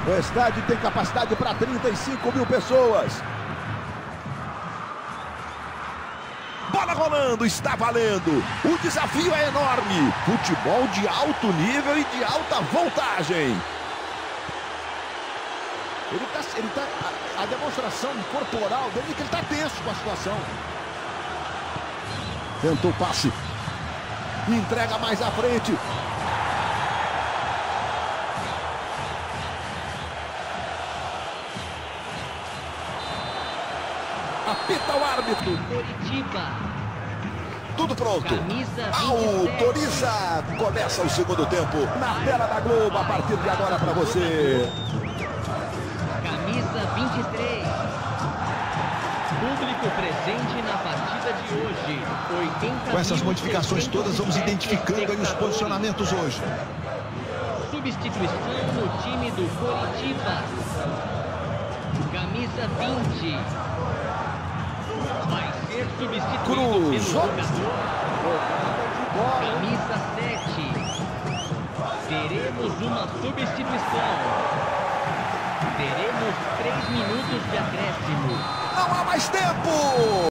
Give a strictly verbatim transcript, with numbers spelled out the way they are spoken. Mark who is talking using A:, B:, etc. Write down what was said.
A: O estádio tem capacidade para trinta e cinco mil pessoas. Bola rolando, está valendo. O desafio é enorme. Futebol de alto nível e de alta voltagem. Ele tá, ele tá, a, a demonstração corporal dele é que ele está tenso com a situação. Tentou o passe. Entrega mais à frente. Apita o árbitro.
B: Coritiba.
A: Tudo pronto.
B: Camisa
A: Autoriza. Começa o segundo tempo. Na tela da Globo, a partir de agora para você.
B: Camisa vinte e três. Público presente na partida de hoje. oitenta
A: Com essas modificações todas, vamos identificando aí os posicionamentos hoje.
B: Substituição no time do Coritiba. Camisa vinte. Vai ser substituído
A: Cruz.
B: pelo jogador. Camisa sete. Teremos uma substituição. Teremos três minutos de acréscimo.
A: Não há mais tempo.